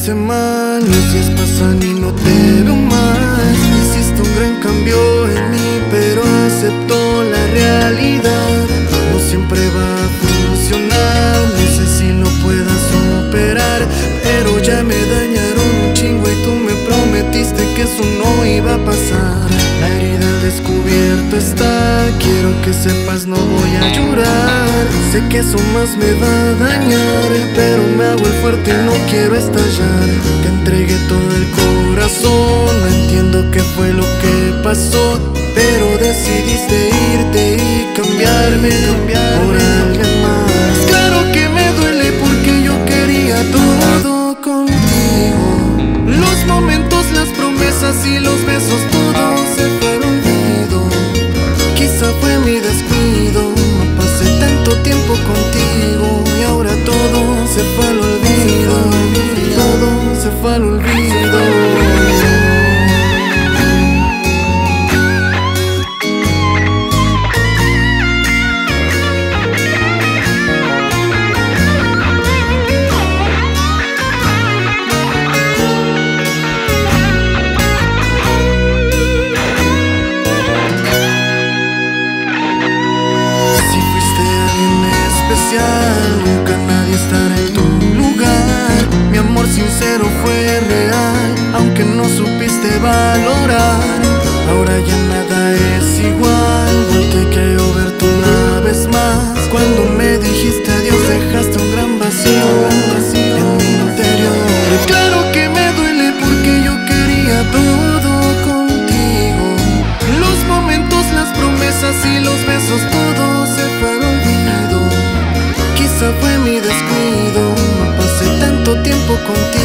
hice mal, los días pasan y no te veo más. Hiciste un gran cambio en mí, pero acepto la realidad. No siempre va a funcionar, no sé si lo puedas superar, pero ya me dañaron un chingo y tú me prometiste que eso no iba a pasar. La herida al descubierto está, quiero que sepas no voy a llorar. Sé que eso más me va a dañar, pero me hago el fuerte y no quiero estallar. Te entregué todo el corazón, no entiendo qué fue lo que pasó, pero decidiste irte y cambiarme por alguien más. Claro que me duele porque yo quería todo contigo. Los momentos, las promesas y los besos, todo se fue al olvido. Quizá fue mi descuido, no pasé tanto tiempo contigo y ahora todo se fue al olvido. Todo se fue al olvido. Nunca nadie estará en tu lugar. Mi amor sincero fue real, aunque no supiste valorar. Ahora ya nada es igual, volteé y creo verte una vez más. Cuando me dijiste adiós dejaste un gran vacío en mi interior. Claro que me duele porque yo quería todo contigo. Los momentos, las promesas y los besos, todo se fue al olvido. Quizá fue mi descuido, no pasé tanto tiempo contigo.